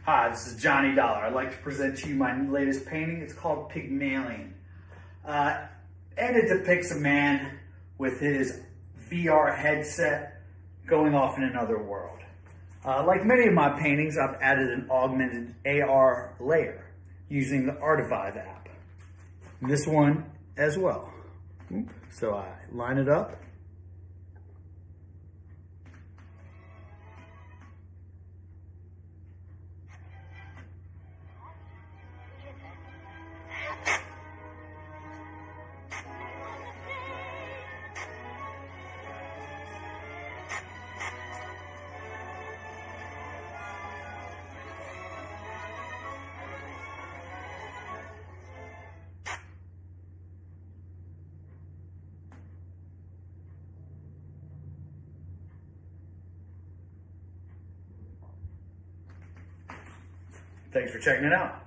Hi, this is Johnny Dollar. I'd like to present to you my latest painting. It's called Pygmalion. And it depicts a man with his VR headset going off in another world. Like many of my paintings, I've added an augmented AR layer using the Artivive app. This one as well. So I line it up. Thanks for checking it out.